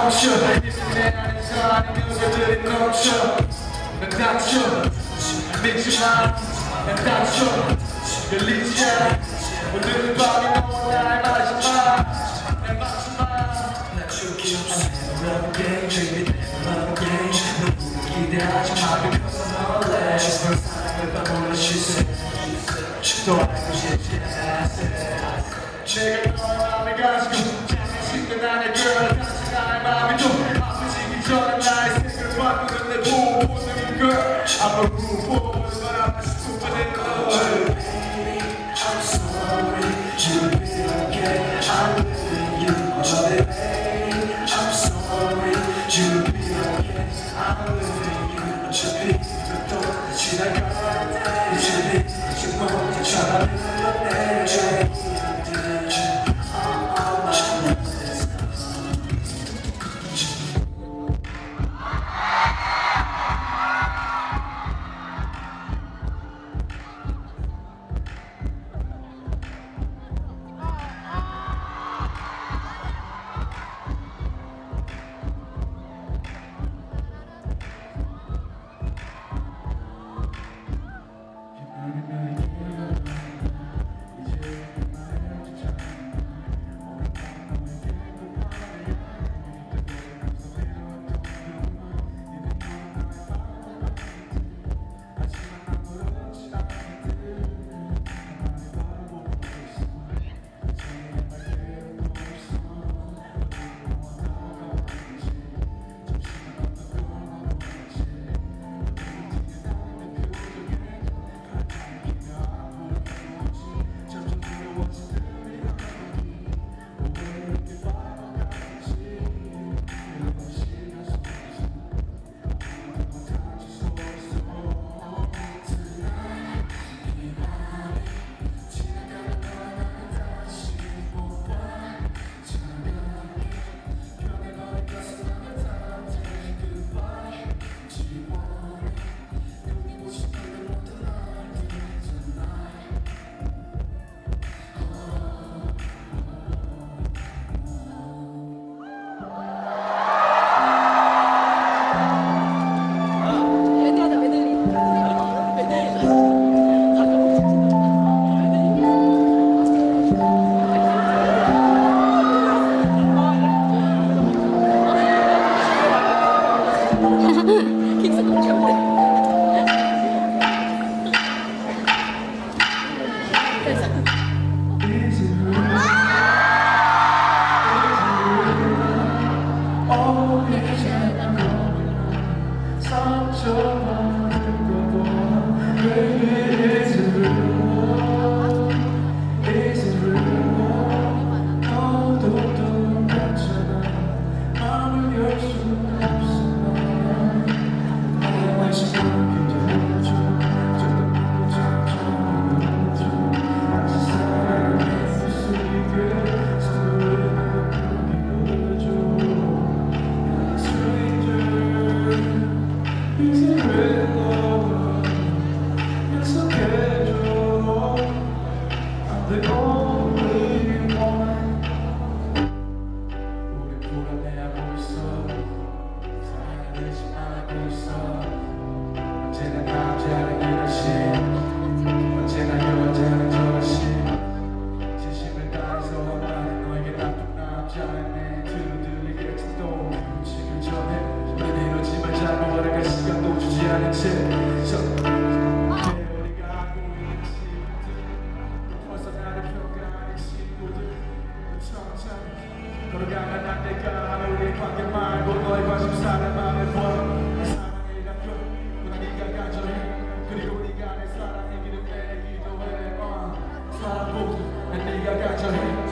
멈춰 내 안에서 아닌 요소들이 넘쳐 난 다쳐 믿지마 난 다쳐 열리지 않아 오늘은 밤이 너무 날 마지마 날 마지마 난 죽기 없어 Love again, baby, love again 너무 기대하지 마 because I'm all less She's my side, but I'm all she said 또 알고 싶지 내가 너의 맘을 가지고 장난치는 나의 girl 다시 나의 맘이 좀 아프지기 전에 나의 색을 바꾸는 내 보호는 girl I'm a rude boy but I'm a stupid in love Baby, I'm sorry you'll be okay I'm living you baby I'm sorry you'll be okay I'm living you 어차피 또 지나갈 때 이제 지금 먼저 차라리 내려줘 걸어가면 안 될까 하면 우리 관계 말고 너의 관심사를 맘에 버려 사랑을 갖고 난 네가 간절해 그리고 네가 내 사랑이기를 내 기도해 사랑보다 난 네가 간절해